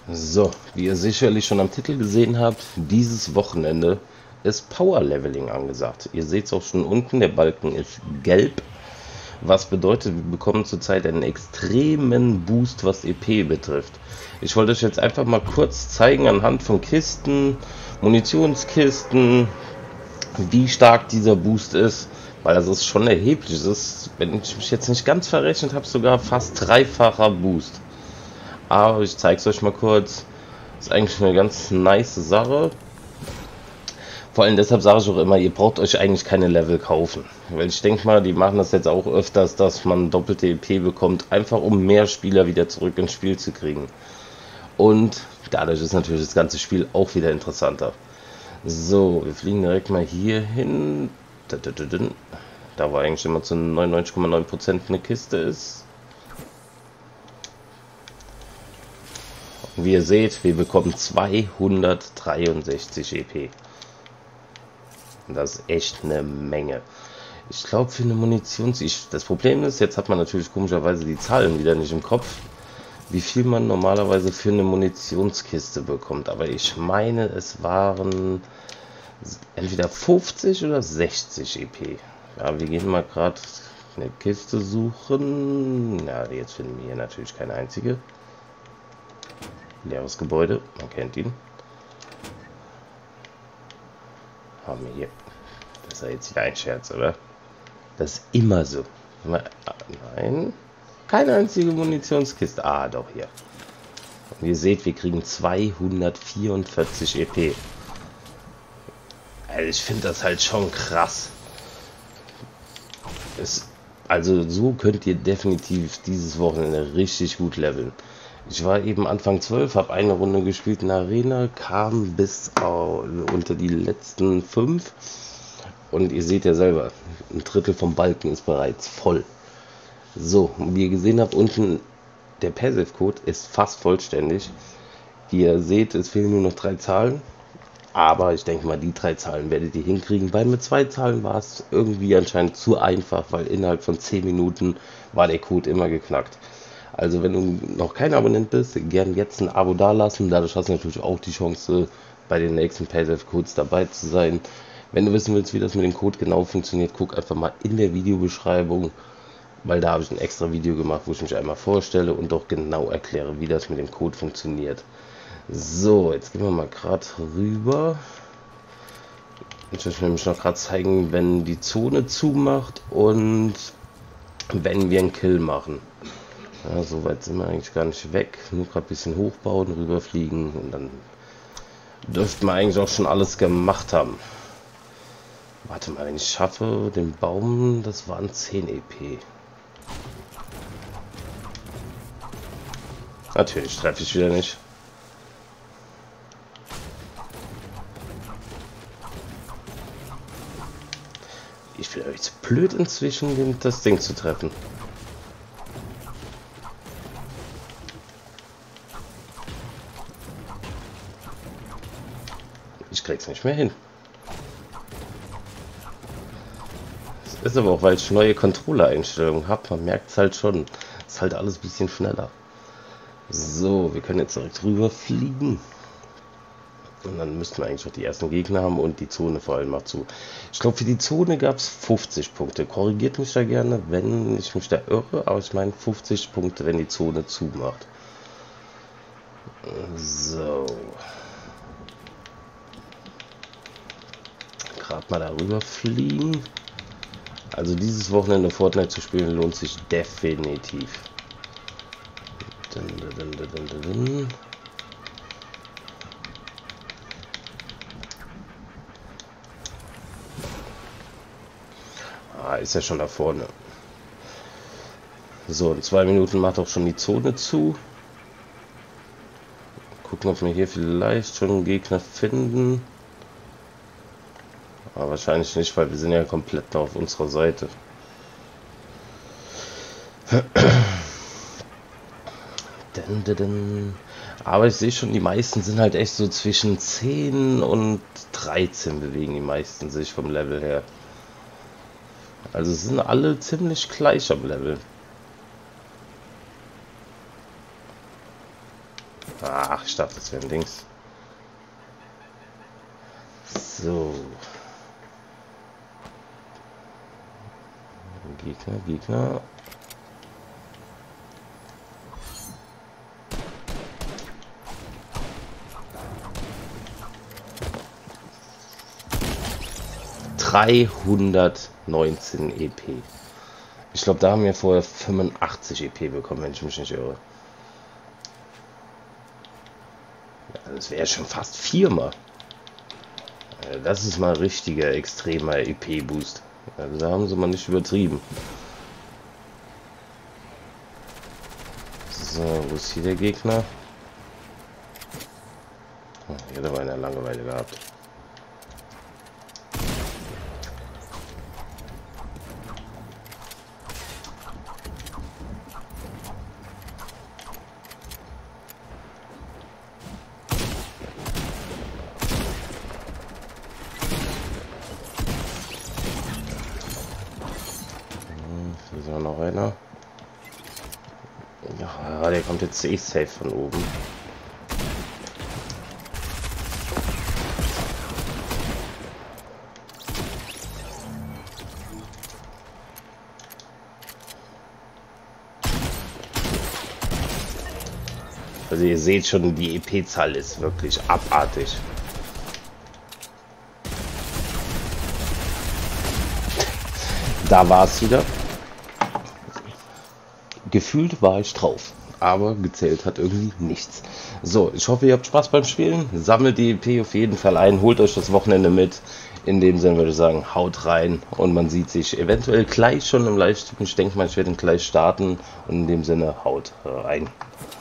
So, wie ihr sicherlich schon am Titel gesehen habt, dieses Wochenende ist Power Leveling angesagt. Ihr seht es auch schon unten, der Balken ist gelb, was bedeutet, wir bekommen zurzeit einen extremen Boost, was EP betrifft. Ich wollte euch jetzt einfach mal kurz zeigen anhand von Kisten, Munitionskisten, wie stark dieser Boost ist, weil das ist schon erheblich. Das ist, wenn ich mich jetzt nicht ganz verrechnet habe, sogar fast dreifacher Boost. Aber ich zeige es euch mal kurz. Ist eigentlich eine ganz nice Sache. Vor allem deshalb sage ich auch immer, ihr braucht euch eigentlich keine Level kaufen. Weil ich denke mal, die machen das jetzt auch öfters, dass man doppelte EP bekommt, einfach um mehr Spieler wieder zurück ins Spiel zu kriegen. Und dadurch ist natürlich das ganze Spiel auch wieder interessanter. So, wir fliegen direkt mal hier hin. Da war eigentlich immer zu 99,9% eine Kiste ist. Wie ihr seht, wir bekommen 263 EP. Das ist echt eine Menge. Ich glaube für eine das Problem ist, jetzt hat man natürlich komischerweise die Zahlen wieder nicht im Kopf, wie viel man normalerweise für eine Munitionskiste bekommt. Aber ich meine, es waren entweder 50 oder 60 EP. Ja, wir gehen mal gerade eine Kiste suchen. Ja, jetzt finden wir hier natürlich keine einzige. Leeres Gebäude, man kennt ihn. Haben wir hier. Das ist ja jetzt wieder ein Scherz, oder? Das ist immer so. Nein. Keine einzige Munitionskiste. Ah, doch hier. Und ihr seht, wir kriegen 244 EP. Also ich finde das halt schon krass. Also so könnt ihr definitiv dieses Wochenende richtig gut leveln. Ich war eben Anfang 12, habe eine Runde gespielt in der Arena, kam bis unter die letzten 5 und ihr seht ja selber, ein Drittel vom Balken ist bereits voll. So, wie ihr gesehen habt, unten der Passive-Code ist fast vollständig. Wie ihr seht, es fehlen nur noch 3 Zahlen, aber ich denke mal, die 3 Zahlen werdet ihr hinkriegen, weil mit 2 Zahlen war es irgendwie anscheinend zu einfach, weil innerhalb von 10 Minuten war der Code immer geknackt. Also wenn du noch kein Abonnent bist, gern jetzt ein Abo dalassen. Dadurch hast du natürlich auch die Chance, bei den nächsten Passive-Codes dabei zu sein. Wenn du wissen willst, wie das mit dem Code genau funktioniert, guck einfach mal in der Videobeschreibung, weil da habe ich ein extra Video gemacht, wo ich mich einmal vorstelle und auch genau erkläre, wie das mit dem Code funktioniert. So, jetzt gehen wir mal gerade rüber. Ich will euch nämlich noch gerade zeigen, wenn die Zone zumacht und wenn wir einen Kill machen. Ja, so weit sind wir eigentlich gar nicht weg. Nur gerade ein bisschen hochbauen, rüberfliegen und dann dürften wir eigentlich auch schon alles gemacht haben. Warte mal, wenn ich schaffe, den Baum, das waren 10 EP. Natürlich treffe ich wieder nicht. Ich bin echt blöd inzwischen, das Ding zu treffen. Ich krieg's nicht mehr hin. Das ist aber auch, weil ich neue Controller-Einstellungen habe. Man merkt es halt schon. Es ist halt alles ein bisschen schneller. So, wir können jetzt direkt rüber fliegen. Und dann müssten wir eigentlich auch die ersten Gegner haben und die Zone vor allem mal zu. Ich glaube, für die Zone gab es 50 Punkte. Korrigiert mich da gerne, wenn ich mich da irre. Aber ich meine 50 Punkte, wenn die Zone zumacht. So. Gerade mal darüber fliegen. Also dieses Wochenende Fortnite zu spielen lohnt sich definitiv. Ah, ist ja schon da vorne. So, in 2 Minuten macht auch schon die Zone zu. Gucken, ob wir hier vielleicht schon einen Gegner finden. Aber wahrscheinlich nicht, weil wir sind ja komplett auf unserer Seite. Aber ich sehe schon, die meisten sind halt echt so zwischen 10 und 13 bewegen die meisten sich vom Level her. Also sind alle ziemlich gleich am Level. Ach, ich dachte, das wäre ein Dings. So. Gegner. 319 EP. Ich glaube, da haben wir vorher 85 EP bekommen, wenn ich mich nicht irre. Ja, das wäre schon fast viermal. Das ist mal richtiger extremer EP-Boost. Also da haben sie mal nicht übertrieben. So, wo ist hier der Gegner? Oh, ich hätte aber eine Langeweile gehabt. Hier ist auch noch einer. Ja, der kommt jetzt eh safe von oben. Also ihr seht schon, die EP-Zahl ist wirklich abartig. Da war es wieder. Gefühlt war ich drauf, aber gezählt hat irgendwie nichts. So, ich hoffe, ihr habt Spaß beim Spielen. Sammelt die EP auf jeden Fall ein, holt euch das Wochenende mit. In dem Sinne würde ich sagen, haut rein und man sieht sich eventuell gleich schon im Livestream. Ich denke mal, ich werde ihn gleich starten und in dem Sinne, haut rein.